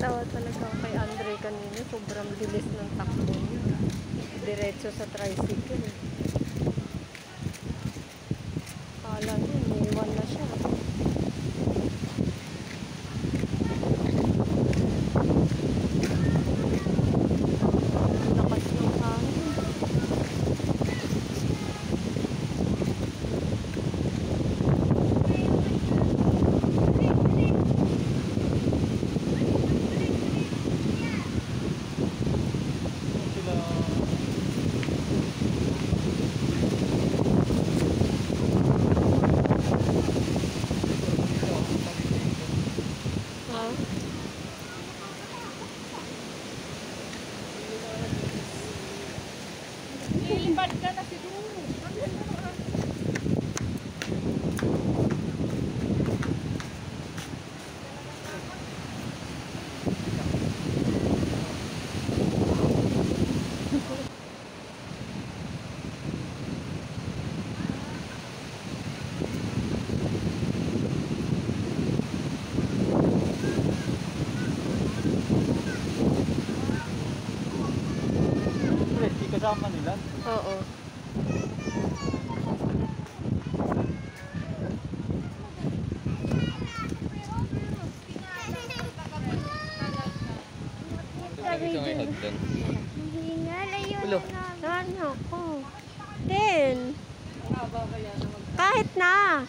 Natawa talaga ako kay Andre kanina. Sobrang bilis ng takbo niya. Diretso sa tricycle. Kala niya, iniwan na siya. Lakas ng hangin. Ilipad ka na siguro. Kasama nila? Oo. Hingal, ayun na. Ano ko? Ten. Kahit na.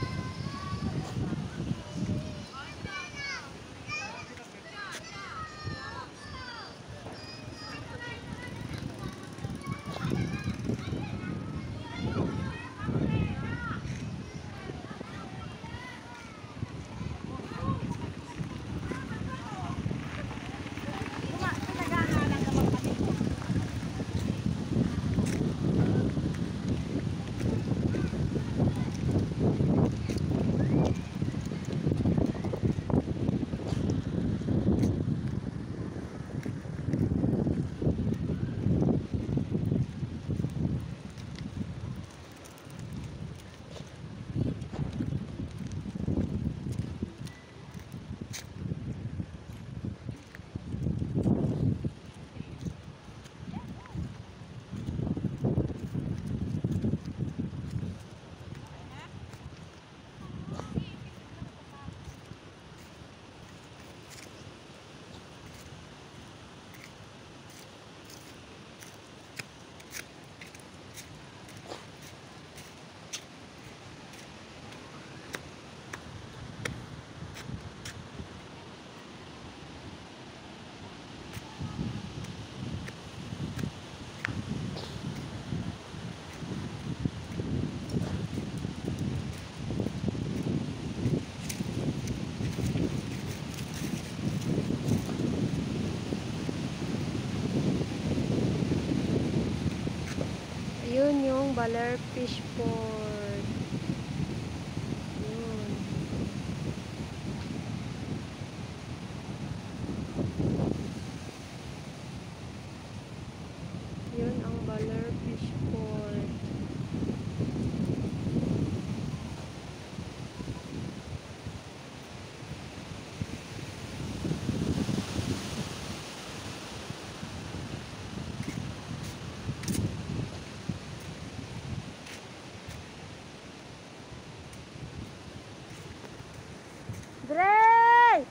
Yun yung Baler Fish Port. Yun. Yun ang Baler Fish Port. Dre!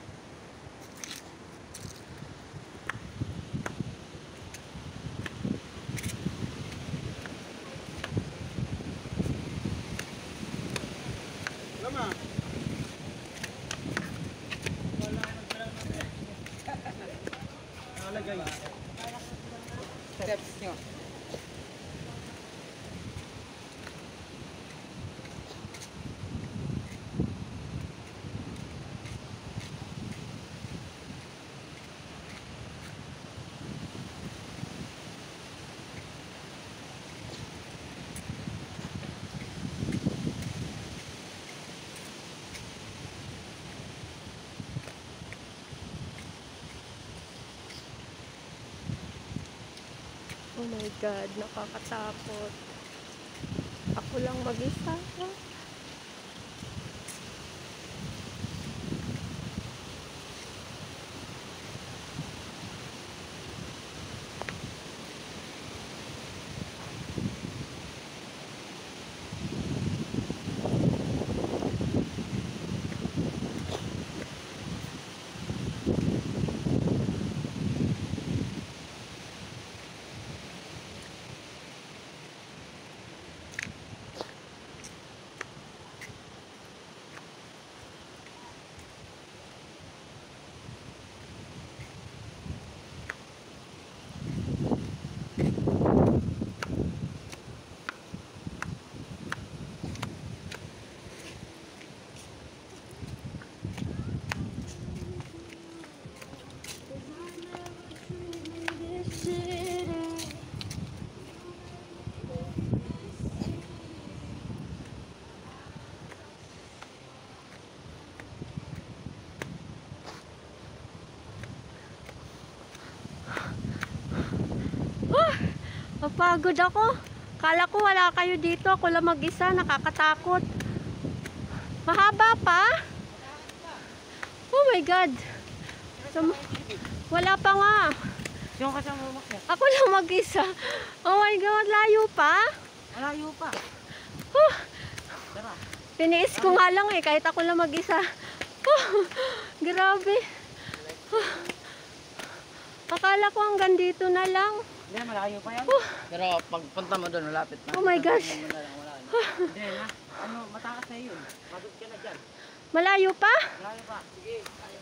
Lama. Nalagay. Steps nyo. Oh my God, nakakatakot. Ako lang mag-isa. Pagod ako. Kala ko wala kayo dito. Ako lang mag-isa. Nakakatakot. Mahaba pa? Oh my God. Wala pa nga. Yung kasama mo umakyat. Ako lang mag-isa. Oh my God. Layo pa? Malayo pa. Tara. Tiniis ko nga lang eh. Kahit ako lang mag-isa. Grabe. Akala ko hanggang dito na lang. Hindi, malayo pa yan. Pero pagpunta mo doon, malapit na. Oh my gosh. Hindi na. Ano, matakas na yun. Pagod ka na dyan. Malayo pa? Malayo pa. Sige.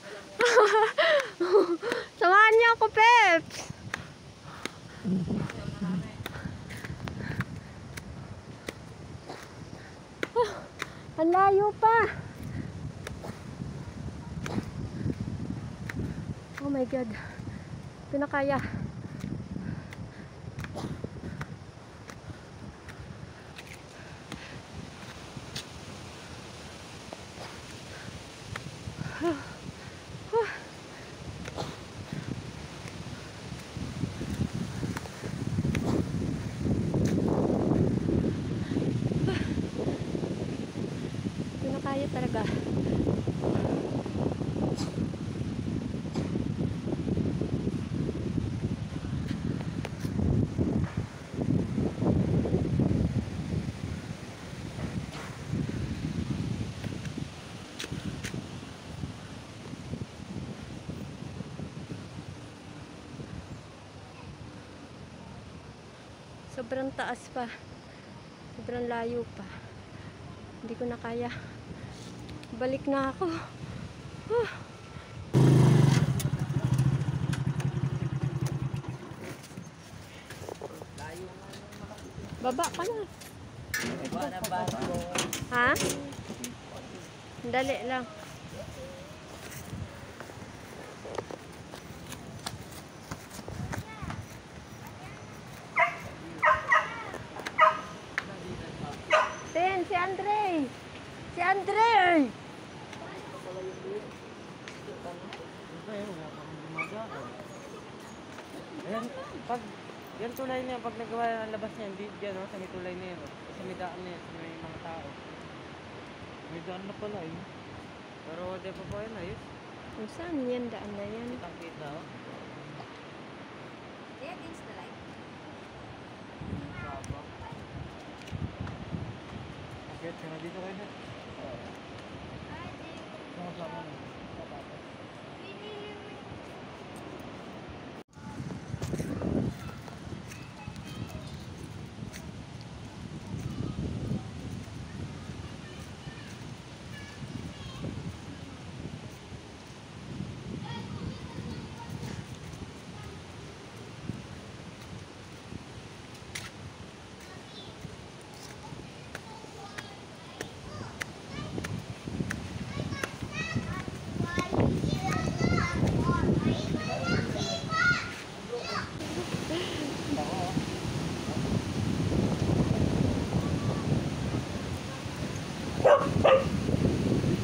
Samahan niyo ako, Peps. Ang layo pa. Oh my God. Pinakaya. Pinakaya talaga. Sobrang taas pa. Sobrang layo pa. Hindi ko na kaya. Balik na ako. Baba ka na. Ha? Dali lang. Si Andre! Si Andre! Ayan, pag yan tulay na yan, pag nagawa ng labas niya, hindi dyan, no? Sa may tulay na yan, no? Sa may daan na yan, sa may mga tao. May daan na pala, eh. Pero di pa po yan, ayos. Kung saan yan? Daan na yan. Kitang-kita, oh. There against the light. Akit, sino dito kayo na? Sama-sama na.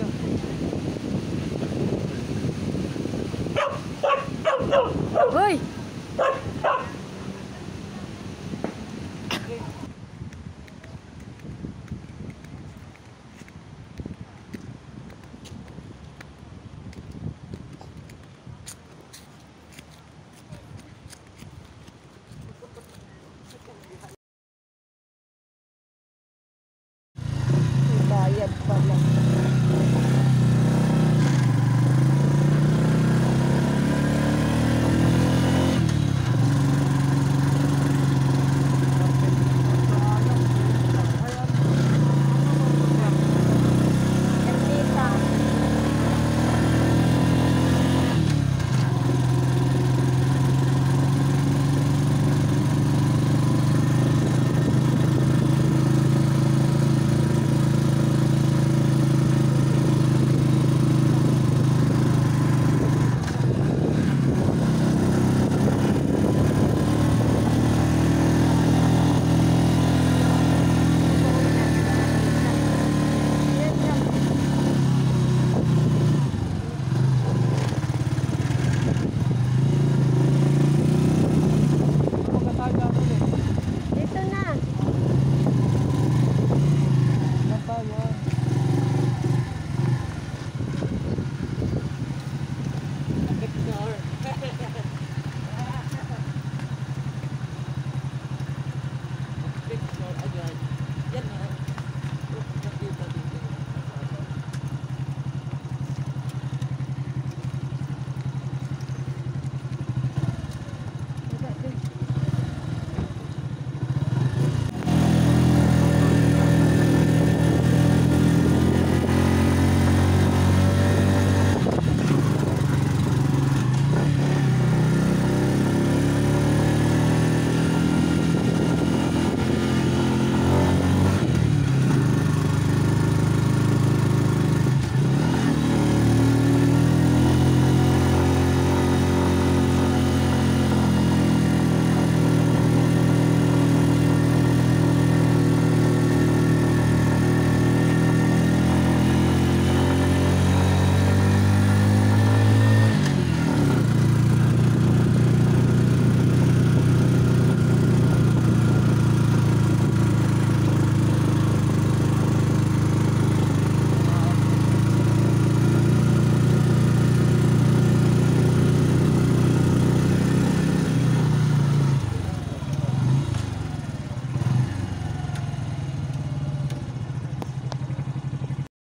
Hoy!